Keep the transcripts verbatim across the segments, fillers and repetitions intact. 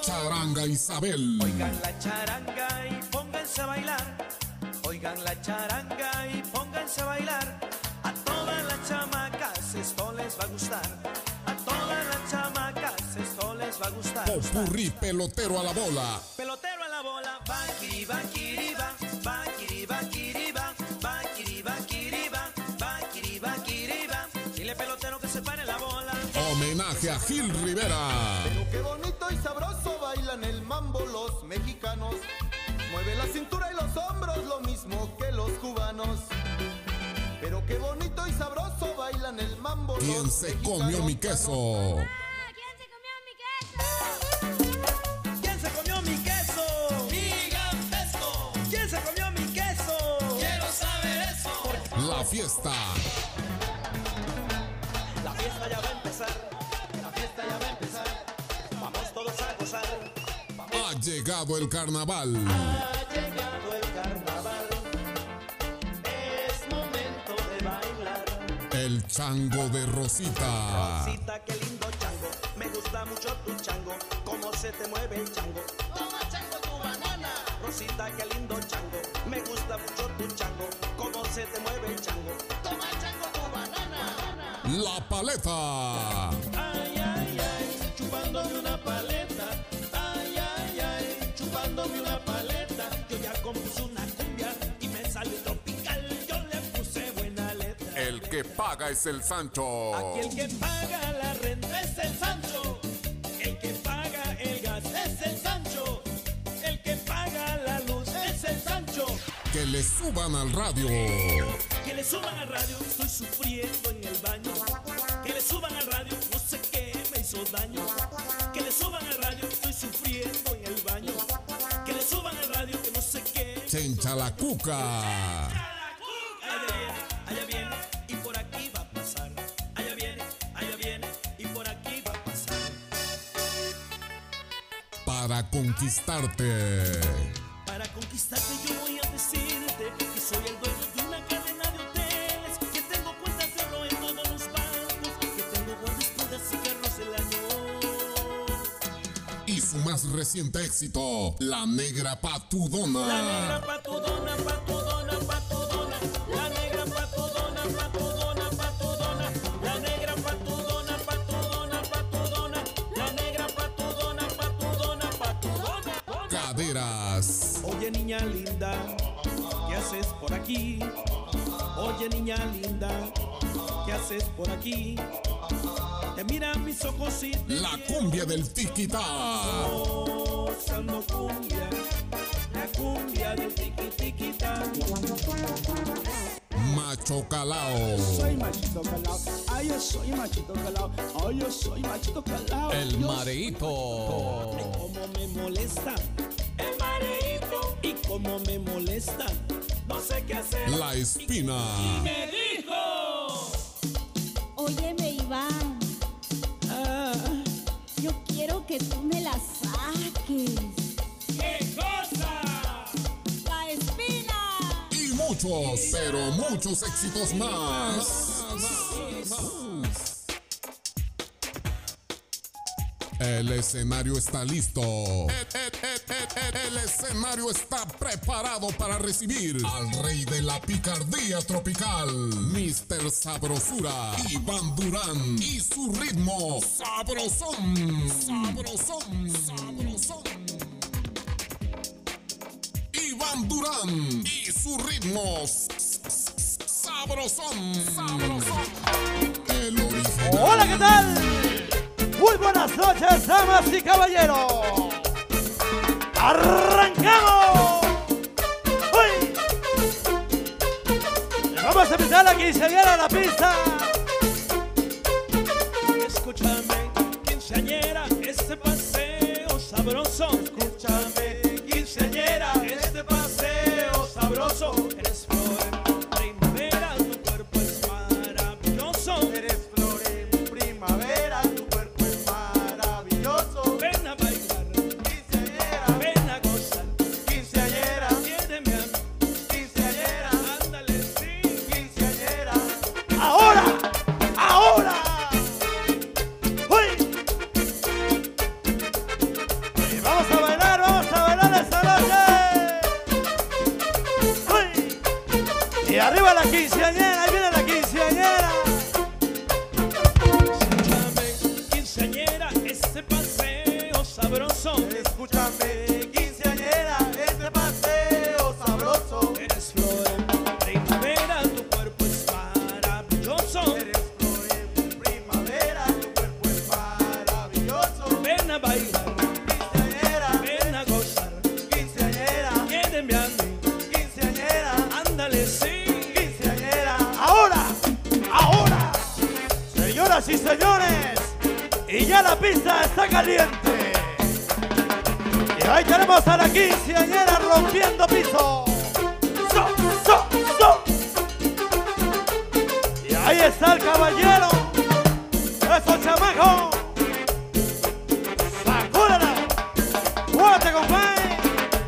Charanga Isabel. Oigan la charanga y pónganse a bailar. Oigan la charanga y pónganse a bailar. A todas las chamacas esto les va a gustar. A todas las chamacas esto les va a gustar. Popurrí pelotero a la bola. Pelotero a la bola. Va, kiri, va, kiri, va. Va, kiri, va, kiri, va. Va, kiri, va, kiri, va. Va, kiri, va, kiri, va. Dile pelotero que se pare la bola. Homenaje a Gil Rivera. Pero qué bonito y sabroso bailan el mambo los mexicanos. Mueve la cintura y los hombros lo mismo que los cubanos. Pero qué bonito y sabroso bailan el mambo los ¿Quién se comió mi queso? ¿Quién se comió mi queso? Gigantesco. ¿Quién se comió mi queso? Quiero saber eso. La fiesta. La fiesta ya va a empezar. La fiesta ya va a empezar. Vamos todos a gozar. Ha llegado el carnaval. Ha llegado el carnaval. Es momento de bailar. El chango de Rosita. Rosita, qué lindo chango. Me gusta mucho tu chango. Cómo se te mueve el chango. Toma chango tu banana. Rosita, qué lindo chango. Me gusta mucho tu chango. Cómo se te mueve el chango. Toma chango tu banana. La paleta. Ay, ay, ay, chupándome una paleta. Ay, ay, ay, chupándome una paleta. Yo ya compuse una cumbia y me salió tropical. Yo le puse buena letra. El que paga es el Sancho. Aquí el que paga la renta es el Sancho. El que paga el gas es el Sancho. El que paga la luz es el Sancho. Que le suban al radio. Que le suban al radio, estoy sufriendo en el baño. Que le suban al radio, no sé qué me hizo daño. Que le suban al radio, estoy sufriendo en el baño. Que le suban al radio, que no sé qué. Chencha la cuca. Allá viene, allá viene, y por aquí va a pasar. Allá viene, allá viene, y por aquí va a pasar. Para conquistarte. Para conquistarte yo voy a decirte que soy el dueño de una cadena de hoteles, que tengo cuentas de oro en todos los bancos, que tengo grandes prendas y carros del año. Y su más reciente éxito, La Negra Patudona. La negra patudona, patudona, patudona. La negra patudona, patudona, patudona. La negra patudona, patudona, patudona. La negra patudona, patudona, patudona. Caderas. Oye niña linda, ¿qué haces por aquí? Oye niña linda, ¿qué haces por aquí? Te miran mis ojos y te La cumbia del tiquitá. gozando cumbia, la cumbia del tiqui tiquita. Macho Calao. Soy machito calao, ay yo soy machito calao, ay yo soy machito calao. El Yo mareíto. Cómo me molesta el mareíto y cómo me molesta, no sé qué hacer. La Espina. Me dijo, Óyeme, Iván, ah, yo quiero que tú me la saques. ¿qué cosa? La espina. Y muchos, pero muchos éxitos más. El escenario está listo. El, el- el- el- el escenario está preparado para recibir al rey de la picardía tropical, mister Sabrosura, Iván Durán, y su ritmo sabrosón, sabrosón, sabrosón. Iván Durán y su ritmo s- s- s- sabrosón, sabrosón. El original. Hola, ¿qué tal? Muy buenas noches, damas y caballeros. ¡Arrancamos! ¡Uy! Le vamos a empezar a quinceañera a la pista. Escúchame, quinceañera, este paseo sabroso. Escúchame, quinceañera, este paseo sabroso. Eres flor en primavera, tu cuerpo es maravilloso. Eres flor en primavera, tu cuerpo es maravilloso. Ven a bailar, Quinceañera, ven a gozar. quinceañera, Quiéreme a mí, quinceañera, ándale, sí. quinceañera. ¡Ahora! ¡Ahora! ¡Uy! quinceañera, ahí viene la quinceañera. Escúchame, quinceañera, ese paseo sabroso. Escúchame, quinceañera, este paseo sabroso. Eres flor en primavera, tu cuerpo es maravilloso. Eres flor en primavera, tu cuerpo es maravilloso. Ven a bailar, Quinceañera, ven a gozar. quinceañera, Quédenme a mí, quinceañera, ándale, sí. quinceañera. Ahora, ahora, señoras y señores, y ya la pista está caliente. Y ahí tenemos a la quinceañera rompiendo piso. So, so, so. Y ahí está el caballero. Eso, chamaco. Sacúdala. Muévete, compadre.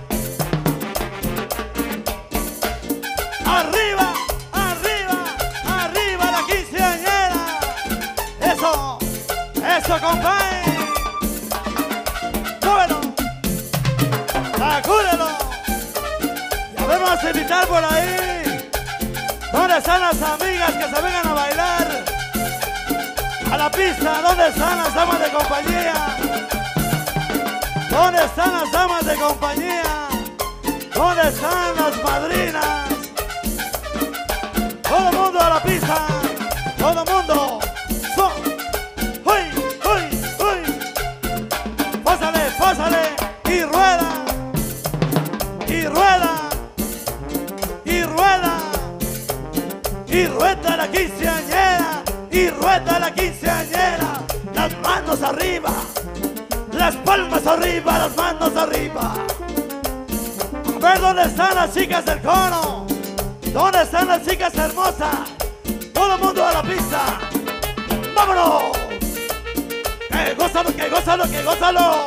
Arriba, arriba, arriba la quinceañera. Eso, eso, compadre. Muévelo. Sacúdelo. Ya vamos a invitar por ahí. ¿Dónde están las amigas que se vengan a bailar? A la pista, ¿dónde están las damas de compañía? ¿Dónde están las damas de compañía? ¿Dónde están las madrinas? Todo el mundo a la pista. Todo el mundo. So. ¡Uy! ¡Uy! ¡Uy! Pásale, pásale. Y rueda. Y rueda. Y rueda. Y rueda la quinceañera. Y rueda la quinceañera. Las manos arriba. Las palmas arriba. Las manos arriba. A ver dónde están las chicas del coro. ¿Dónde están las chicas hermosas? Todo el mundo a la pista. ¡Vámonos! ¡Que gózalo, que gózalo, que gózalo!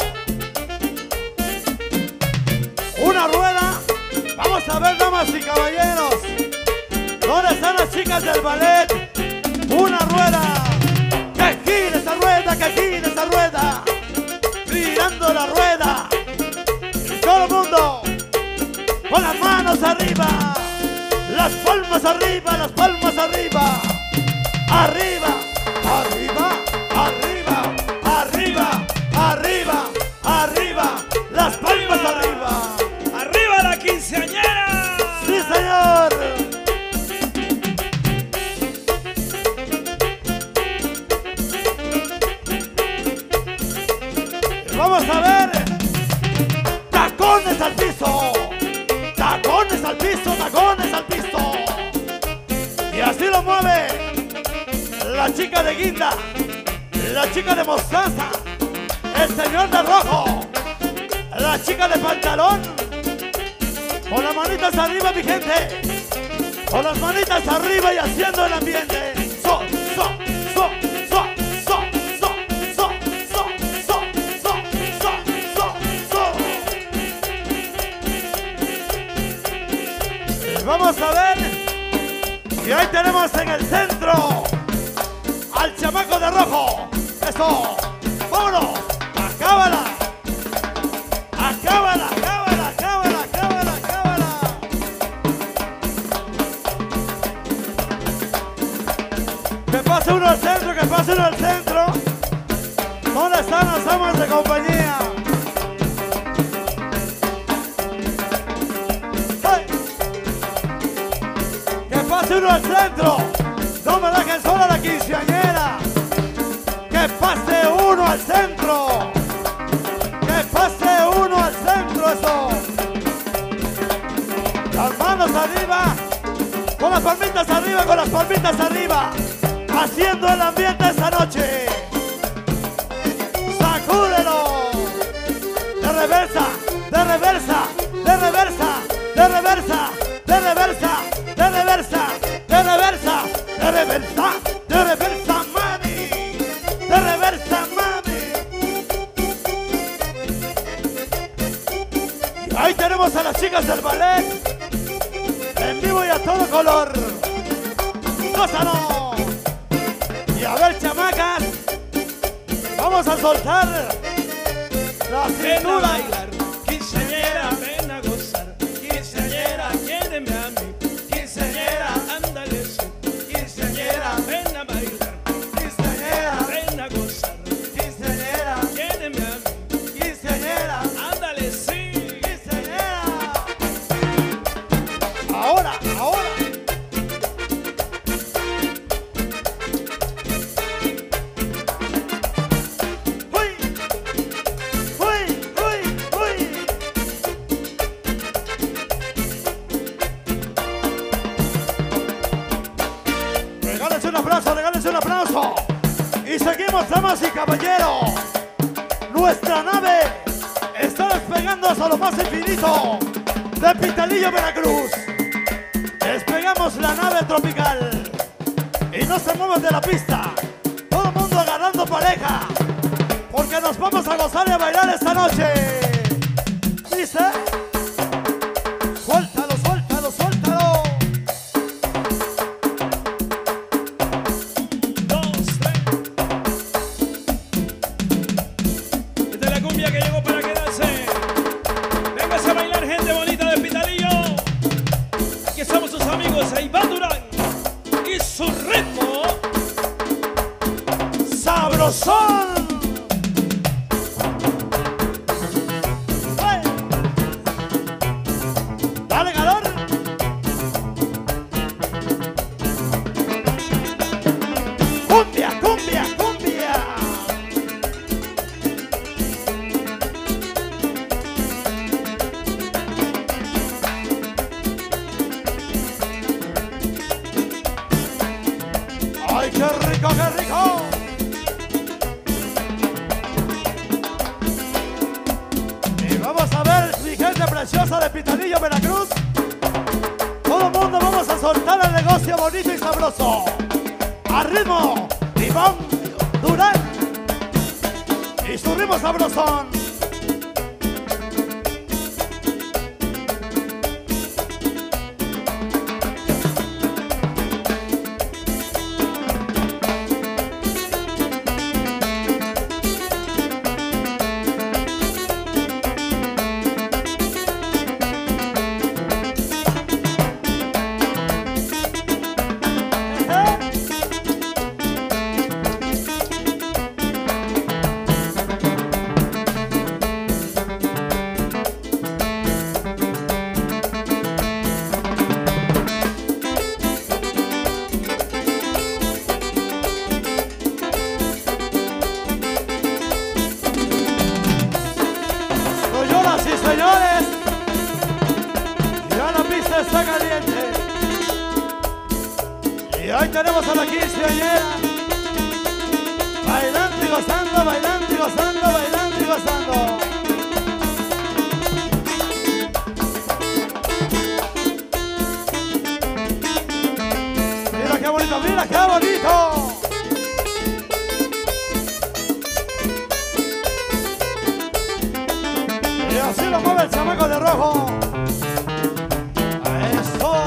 Una rueda. Vamos a ver, damas y caballeros. ¿Dónde están las chicas del ballet? Una rueda. ¡Que gire esa rueda, que gire esa rueda! Girando la rueda. Y todo el mundo con las manos arriba. Las palmas arriba, las palmas arriba. Arriba, arriba, arriba, arriba, arriba, arriba. Las palmas arriba. ¡Arriba la quinceañera! ¡Sí, señor! Vamos a ver. Tacones al piso. Tacones al piso, tacones al piso. Y así lo mueve la chica de guinda, la chica de mostaza, el señor de rojo, la chica de pantalón. Con las manitas arriba, mi gente. Con las manitas arriba y haciendo el ambiente. So, so, so, so, so, so, so, so, so, so, so, so, so. Y vamos a ver. Y ahí tenemos en el centro al chamaco de rojo. Eso. Vámonos. Acábala. Acábala, acábala, acábala, acábala, acábala. Que pase uno al centro, que pase uno al centro. ¿Dónde están las damas de compañía? ¡Hey! Que pase uno al centro. No me dejen sola la quinceañera. Que pase uno al centro. Que pase uno al centro, eso. Las manos arriba. Con las palmitas arriba, con las palmitas arriba. Haciendo el ambiente esta noche. Sacúdelo. De reversa, de reversa, de reversa, de reversa, de reversa, de reversa, de reversa, de reversa, de reversa, mami. De reversa, mami. Y ahí tenemos a las chicas del ballet. En vivo y a todo color. ¡Gózalo! Y a ver, chamacas, vamos a soltar la Ven a cintura. bailar, quinceañera, ven a gozar. Quinceañera, quédenme a mí. Quinceañera, ándale. seguimos, damas y caballeros. Nuestra nave está despegándose a lo más infinito de Pitalillo, Veracruz. Despegamos la nave tropical y no se muevan de la pista. Todo el mundo agarrando pareja, porque nos vamos a gozar y a bailar esta noche. Dice, suéltalo, suéltalo, suéltalo. Dos, tres. Esta es la cumbia que llegó para quedarse. Véngase a bailar, gente bonita de Pitalillo. Aquí estamos sus amigos Iván Durán y su ritmo ¡Sabrosón! ¡Hey! ¡Dale calor! ¡Cumbia, cumbia, cumbia! ¡Ay, qué rico, qué rico! Y vamos a ver, mi gente preciosa de Pitalillo, Veracruz. Todo el mundo vamos a soltar el negocio bonito y sabroso. A ritmo, Iván Durán y su ritmo sabrosón. Señoras y señores, ya la pista está caliente. Y hoy tenemos a la quinceañera bailando y gozando, bailando y gozando, bailando y gozando. Mira qué bonito, mira qué bonito. Y así lo mueve el chamaco de rojo. Eso.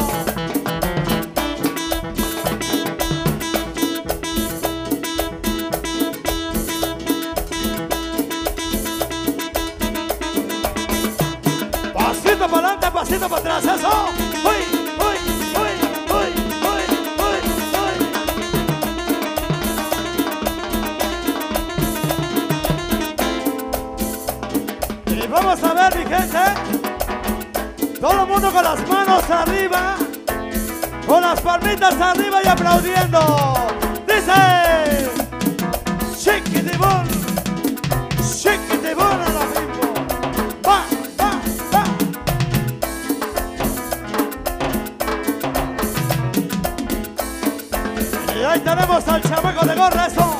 Pasito para adelante, pasito para atrás, eso. Uy, uy, uy, uy, uy, uy, uy. Y vamos a ver, mi gente. Todo el mundo con las manos arriba, con las palmitas arriba y aplaudiendo. Dice, chiquitibón, chiquitibón a la mismo. Va, va, va. Y ahí tenemos al chamaco de gorra, eso.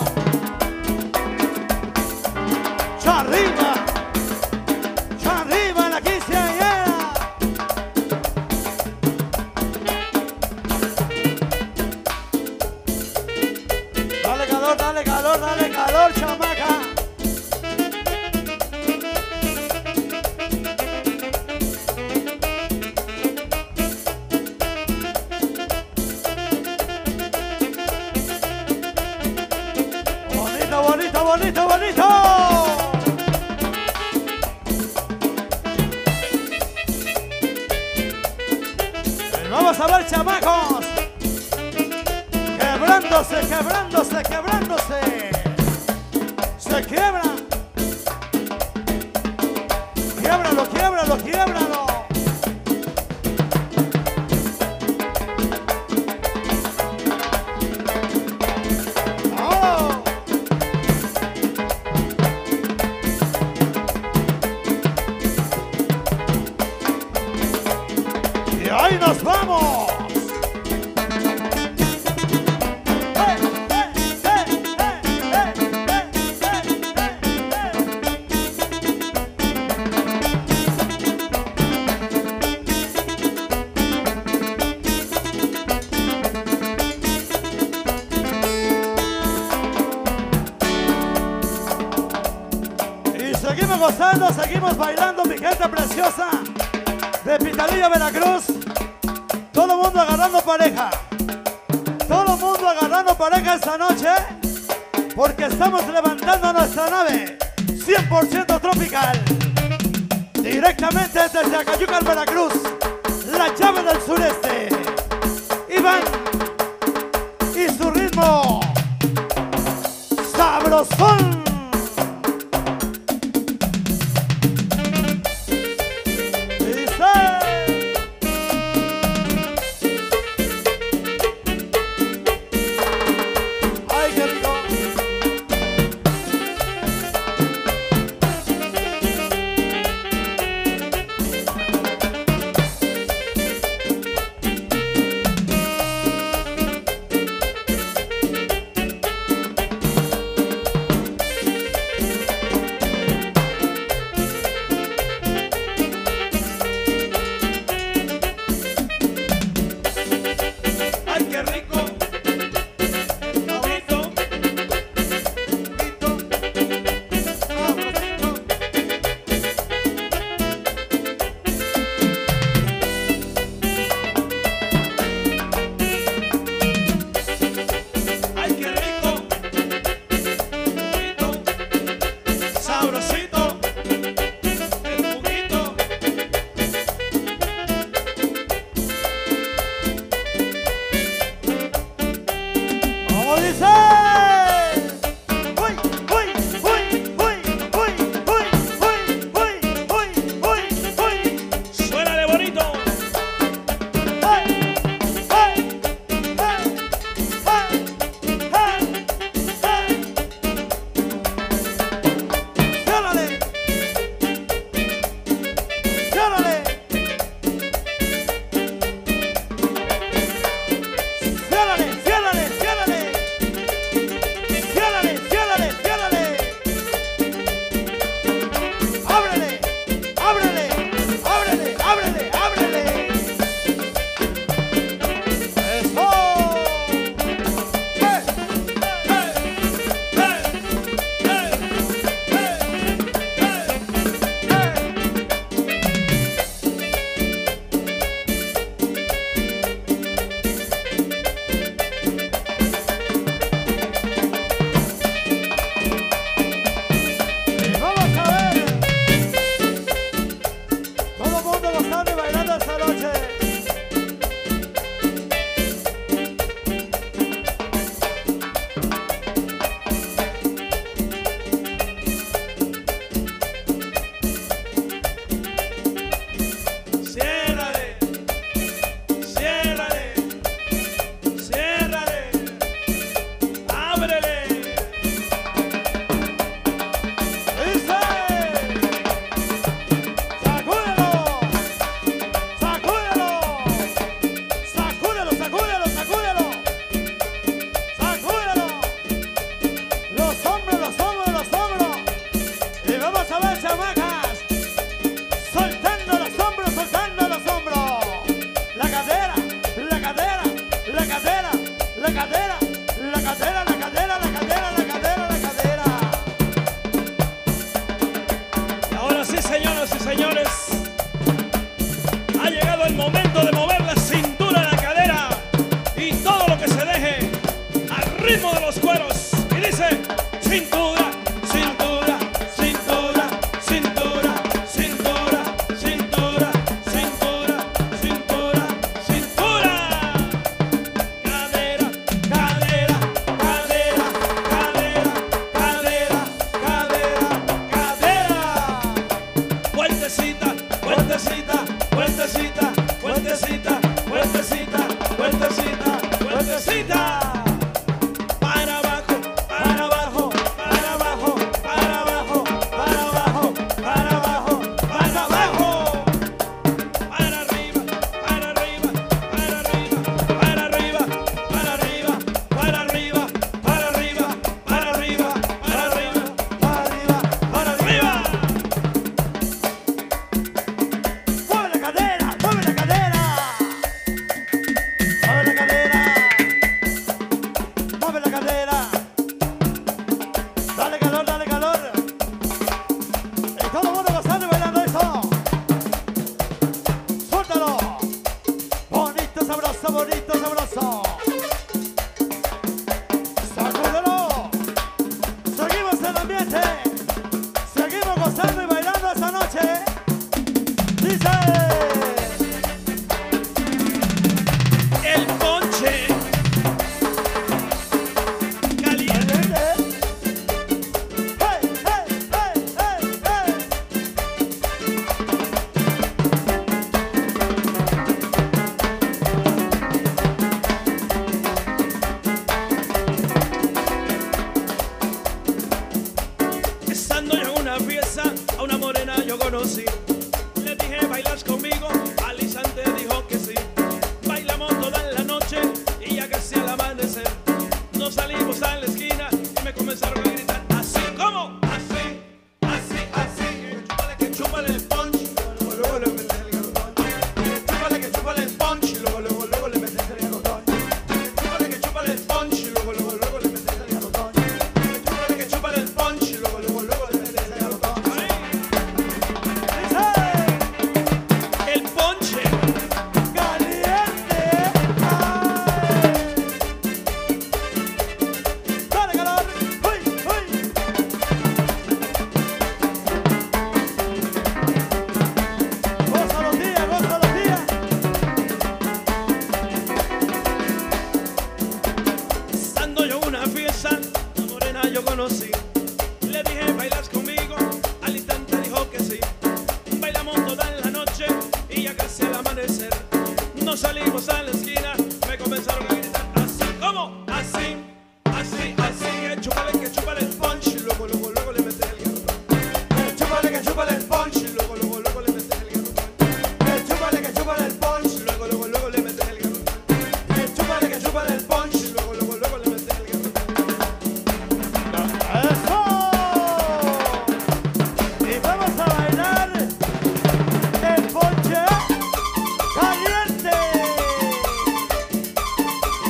¡Ya arriba! ¡Ya arriba la quinceañera! Dale calor, dale calor, dale calor, chamaca. Bonito, bonito, bonito, bonito. Y vamos a ver, chamacos. Quebrándose, quebrándose, quebrándose. Se quiebra. Quiebralo, quiebralo, quiebralo. ¡Oh! Y ahí nos vamos. ¡Eh, eh, eh, eh, eh! seguimos gozando, seguimos bailando, mi gente preciosa de Pitalillo, Veracruz. Todo el mundo agarrando pareja. Todo el mundo agarrando pareja esta noche, porque estamos levantando nuestra nave cien por ciento tropical. Directamente desde Acayucan, Veracruz, la llave del sureste. Iván y su ritmo sabrosón. Fuertecita. gozando y bailando esta noche. Dice. El ponche caliente. Hey, hey, hey, hey, hey. Estando yo en una fiesta, a una morena yo conocí. Le dije, ¿bailas conmigo? Al instante dijo que sí. Bailamos toda la noche y ya casi al amanecer nos salimos a la esquina y me comenzaron a gritar así, ¿cómo? Así, así, así. Chúpale que chúpale el punch, luego, luego le metes el garrotón. Chúpale que chúpale el punch, luego, luego, luego le metes el garrotón. Chúpale que chúpale el punch, luego, luego, luego le metes el garrotón. Chúpale que chúpale el punch, luego, luego, luego le metes el garrotón. El ponche Caliente. Ay. Dale calor. Uy, uy. Goza los días, goza los días. Estando yo en una fiesta, una morena yo conocí. Le dije, ¿bailas conmigo? Al instante dijo que sí. Bailamos toda la noche y ya casi al amanecer nos salimos a la esquina, me comenzaron a gritar así, ¿cómo? Así, así, así. Que chúpale, que chúpale el punch, luego, luego, luego le metes el garrotón. Que chúpale, que chúpale el punch, luego, luego, luego le metes el garrotón. Que chúpale, que chúpale el punch, luego, luego, luego le metes el garrotón. Que chúpale, que chúpale el punch, luego, luego, luego le metes el garrotón. ¡Eso! Y vamos a bailar el ponche caliente.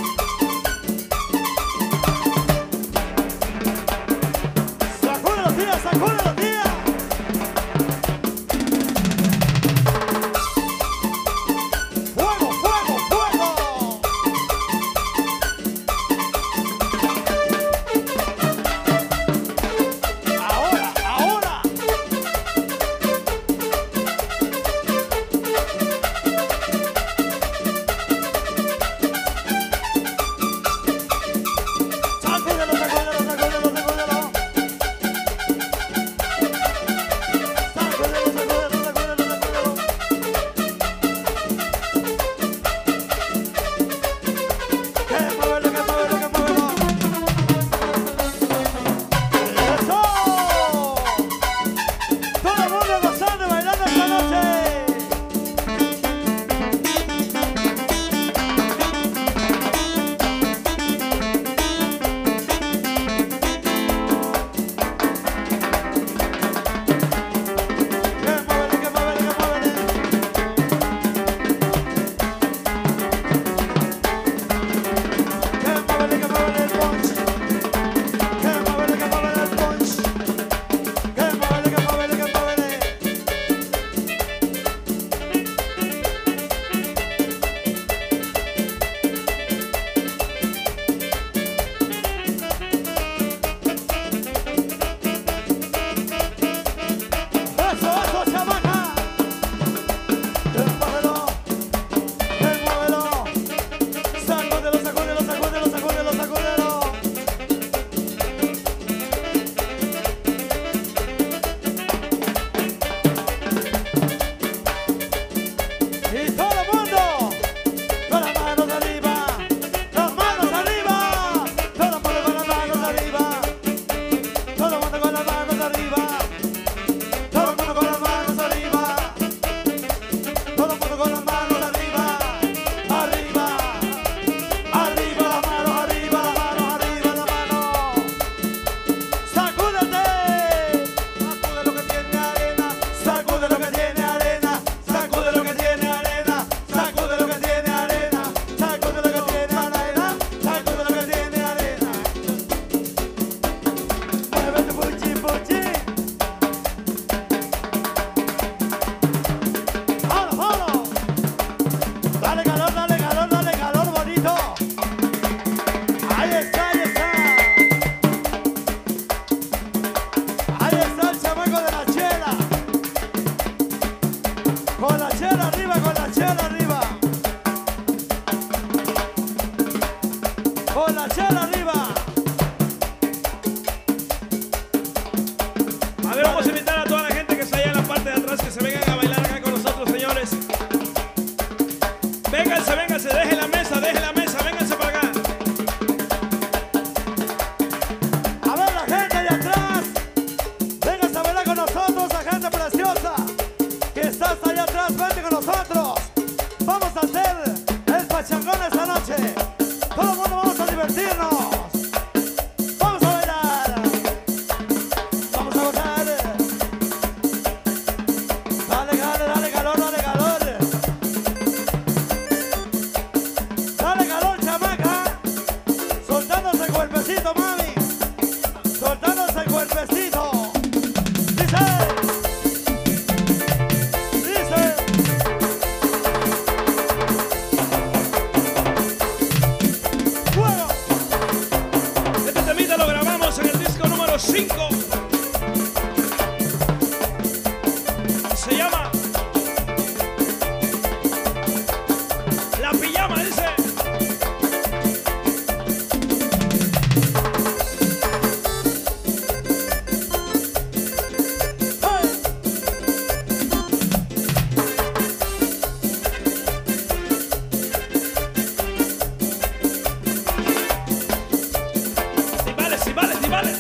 la chela arriba. Con la chela arriba. A ver, vamos a invitar a toda la gente que está allá en la parte de atrás que se vengan a bailar acá con nosotros, señores. Vénganse, vénganse, dejen la mesa, dejen la mesa, vénganse para acá. A ver la gente de atrás. Vénganse a bailar con nosotros, la gente preciosa que está hasta allá atrás, vente con nosotros. Vamos a hacer el pachangón esta noche. Todo el mundo vamos a divertirnos. Vamos a bailar. Vamos a gozar. Dale, dale, dale calor, dale calor. Dale calor, chamaca. Soltándose el cuerpecito, mami. Soltándose el cuerpecito. Dice. Dice. Fuego. Este temita lo grabamos en el disco número cinco. Se llama La Pijama, dice. Sí vale, sí vale, sí vale.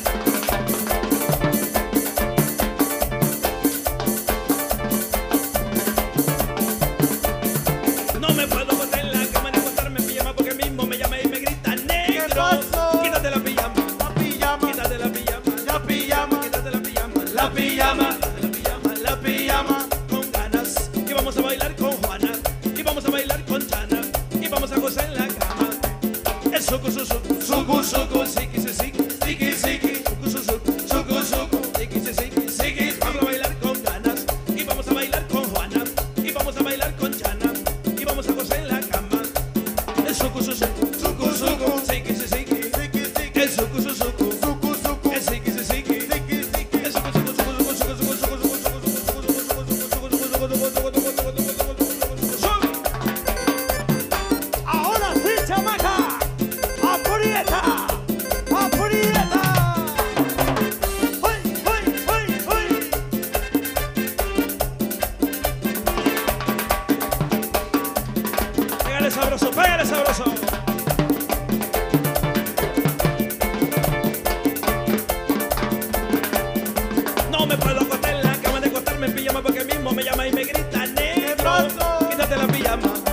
No me puedo acostar en la cama ni acostarme en pijama porque mismo me llama y me grita negro. pasó? Quítate la pijama, La pijama, quítate la pijama, la pijama, quítate la pijama, la pijama, la pijama, la pijama, con ganas. Y vamos a bailar con Juana, y vamos a bailar con Chana, y vamos a gozar en la cama. El suku suku, suku suku, siki siki, siki siki, suku suku, suku suku, siki siki, siki. Vamos a bailar con ganas, y vamos a bailar con Juana, y vamos a bailar con Chana, y vamos a gozar en la cama. El suku suku, suku suku, siki siki, siki, siki, el suku suku, suku, suku, el siki siki. siki, siki. El suku suku, suku suku, suku suku, suku suku, suku suku, suku suku, suku suku, suku suku, suku suku, suku suku. Ahora sí, chamaca. Aprieta. Aprieta. ¡Uy, uy, uy, uy! Pégale sabroso, pégale sabroso. No me puedo acostar en la cama de acostarme en pijama porque mismo me llama y me grita negro. Quítate la pijama,